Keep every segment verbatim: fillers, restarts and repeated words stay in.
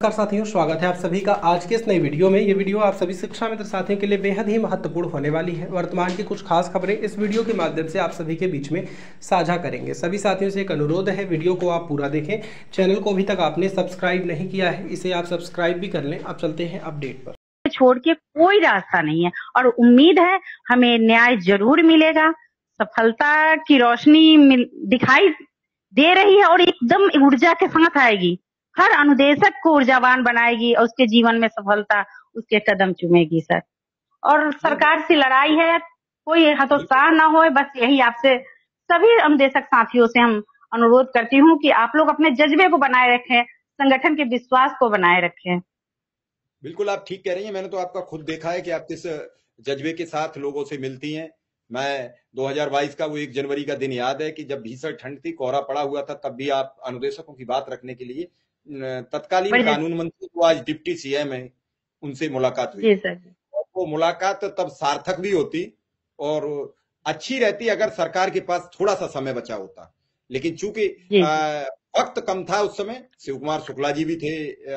नमस्कार साथियों, स्वागत है आप सभी का आज के इस नई वीडियो में। ये वीडियो आप सभी शिक्षा मित्र साथियों के लिए बेहद ही महत्वपूर्ण होने वाली है। वर्तमान की कुछ खास खबरें इस वीडियो के माध्यम से आप सभी के बीच में साझा करेंगे। सभी साथियों से एक अनुरोध है, वीडियो को आप पूरा देखें। चैनल को अभी तक आपने सब्सक्राइब नहीं किया है, इसे आप सब्सक्राइब भी कर लें। अब चलते हैं अपडेट पर। छोड़ के कोई रास्ता नहीं है और उम्मीद है हमें न्याय जरूर मिलेगा। सफलता की रोशनी दिखाई दे रही है और एकदम ऊर्जा के साथ आएगी। हर अनुदेशक को ऊर्जावान बनाएगी और उसके जीवन में सफलता उसके कदम चूमेगी सर। और सरकार से लड़ाई है, कोई हतोत्साह ना हो। बस यही आपसे सभी अनुदेशक साथियों से हम अनुरोध करती हूँ कि आप लोग अपने जज्बे को बनाए रखें, संगठन के विश्वास को बनाए रखें। बिल्कुल आप ठीक कह रही हैं। मैंने तो आपका खुद देखा है कि आप किस जज्बे के साथ लोगों से मिलती हैं। मैं दो हज़ार बाईस का वो एक जनवरी का दिन याद है कि जब भीषण ठंड थी, कोहरा पड़ा हुआ था, तब भी आप अनुदेशकों की बात रखने के लिए तत्कालीन कानून मंत्री को आज डिप्टी सीएम है, उनसे मुलाकात हुई। वो मुलाकात तब सार्थक भी होती और अच्छी रहती अगर सरकार के पास थोड़ा सा समय बचा होता। लेकिन चूंकि वक्त कम था उस समय, शिव कुमार शुक्ला जी भी थे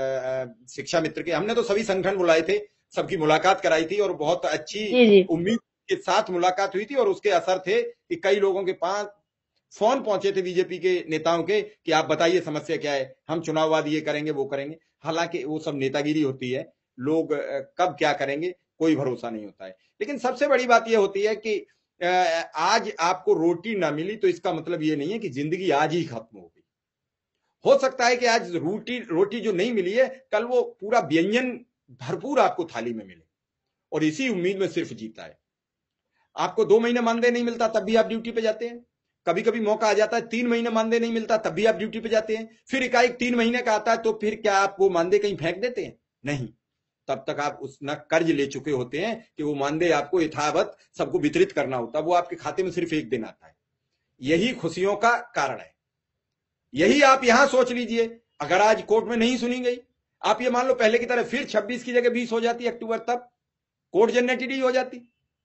शिक्षा मित्र के, हमने तो सभी संगठन बुलाए थे, सबकी मुलाकात कराई थी और बहुत अच्छी उम्मीद के साथ मुलाकात हुई थी। और उसके असर थे कि कई लोगों के पास फोन पहुंचे थे बीजेपी के नेताओं के कि आप बताइए समस्या क्या है, हम चुनाव बाद ये करेंगे वो करेंगे। हालांकि वो सब नेतागिरी होती है, लोग कब क्या करेंगे कोई भरोसा नहीं होता है। लेकिन सबसे बड़ी बात यह होती है कि आज आपको रोटी ना मिली तो इसका मतलब ये नहीं है कि जिंदगी आज ही खत्म हो गई। हो सकता है कि आज रोटी रोटी जो नहीं मिली है, कल वो पूरा व्यंजन भरपूर आपको थाली में मिले, और इसी उम्मीद में सिर्फ जीता है। आपको दो महीने मानदेय नहीं मिलता तब भी आप ड्यूटी पे जाते हैं। कभी कभी मौका आ जाता है तीन महीने मानदेय नहीं मिलता तब भी आप ड्यूटी पे जाते हैं। फिर एकाएक तीन महीने का आता है तो फिर क्या आप वो मानदेय कहीं फेंक देते हैं? नहीं, तब तक आप उस न कर्ज ले चुके होते हैं कि वो मानदेय आपको यथावत सबको वितरित करना होता है। वो आपके खाते में सिर्फ एक दिन आता है। यही खुशियों का कारण है। यही आप यहां सोच लीजिए, अगर आज कोर्ट में नहीं सुनी गई, आप ये मान लो पहले की तरह फिर छब्बीस की जगह बीस हो जाती अक्टूबर, तब कोर्ट जनरेटेड हो जाती।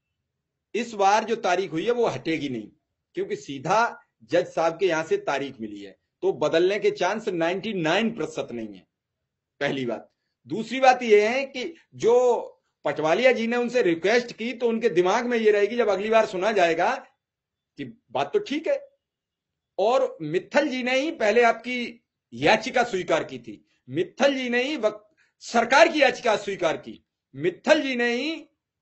इस बार जो तारीख हुई है वो हटेगी नहीं, क्योंकि सीधा जज साहब के यहां से तारीख मिली है, तो बदलने के चांस निन्यानवे प्रतिशत नहीं है। पहली बात। दूसरी बात यह है कि जो पटवालिया जी ने उनसे रिक्वेस्ट की, तो उनके दिमाग में यह रहेगी जब अगली बार सुना जाएगा कि बात तो ठीक है। और मित्तल जी ने ही पहले आपकी याचिका स्वीकार की थी, मित्तल जी ने ही सरकार की याचिका स्वीकार की, मित्तल जी ने ही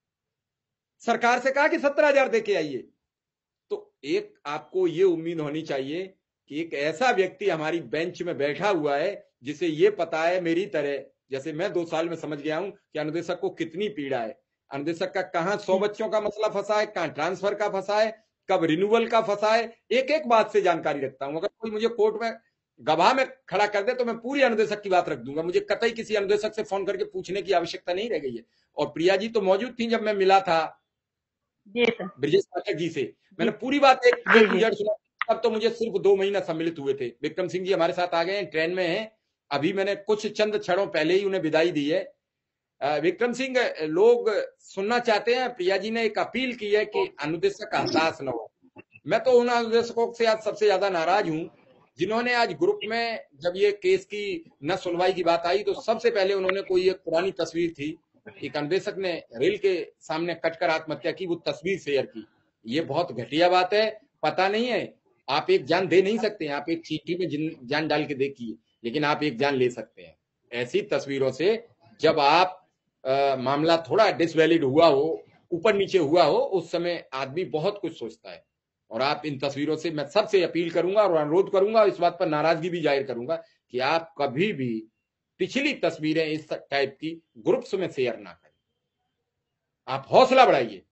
सरकार से कहा कि सत्तर हजार देके आइए। तो एक आपको यह उम्मीद होनी चाहिए कि एक ऐसा व्यक्ति हमारी बेंच में बैठा हुआ है जिसे यह पता है मेरी तरह, जैसे मैं दो साल में समझ गया हूं कि अनुदेशक को कितनी पीड़ा है। अनुदेशक का कहां सौ बच्चों का मसला फंसा है, कहां ट्रांसफर का फंसा है, कब रिन्यूअल का फंसा है, एक एक बात से जानकारी रखता हूं। अगर कोई मुझे कोर्ट में गवाह में खड़ा कर दे तो मैं पूरी अनुदेशक की बात रख दूंगा। मुझे कतई किसी अनुदेशक से फोन करके पूछने की आवश्यकता नहीं रह गई है। और प्रिया जी तो मौजूद थी जब मैं मिला था ब्रिजेश पाठक जी से, मैंने पूरी बात एक सुना। तब तो मुझे सिर्फ दो महीना सम्मिलित हुए थे। विक्रम सिंह जी हमारे साथ आ गए हैं, ट्रेन में हैं अभी। मैंने कुछ चंद क्षणों पहले ही उन्हें विदाई दी है। विक्रम सिंह, लोग सुनना चाहते हैं, प्रिया जी ने एक अपील की है कि अनुदेशक हताश न हो। मैं तो उन अनुदेशकों से आज सबसे ज्यादा नाराज हूं जिन्होंने आज ग्रुप में, जब ये केस की न सुनवाई की बात आई, तो सबसे पहले उन्होंने कोई एक पुरानी तस्वीर थी, एक अनुदेशक ने रेल के सामने कटकर आत्महत्या की, वो तस्वीर शेयर की। ये बहुत घटिया बात है। पता नहीं है, आप एक जान दे नहीं सकते हैं, आप एक चीटी में जान डाल के देखिए, लेकिन आप एक जान ले सकते हैं। ऐसी तस्वीरों से जब आप आ, मामला थोड़ा डिसवैलिड हुआ हो, ऊपर नीचे हुआ हो, उस समय आदमी बहुत कुछ सोचता है। और आप इन तस्वीरों से, मैं सबसे अपील करूंगा और अनुरोध करूंगा, इस बात पर नाराजगी भी जाहिर करूंगा कि आप कभी भी पिछली तस्वीरें इस टाइप की ग्रुप्स में शेयर ना करें। आप हौसला बढ़ाइए,